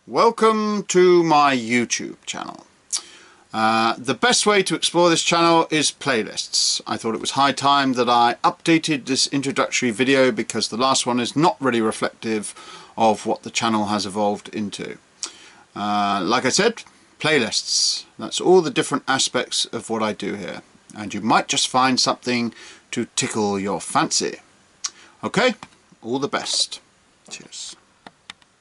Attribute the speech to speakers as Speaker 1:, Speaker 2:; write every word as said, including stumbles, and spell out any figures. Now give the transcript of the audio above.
Speaker 1: Welcome to my YouTube channel. Uh, the best way to explore this channel is playlists. I thought it was high time that I updated this introductory video because the last one is not really reflective of what the channel has evolved into. Uh, like I said, playlists. That's all the different aspects of what I do here. And you might just find something to tickle your fancy. Okay, all the best. Cheers.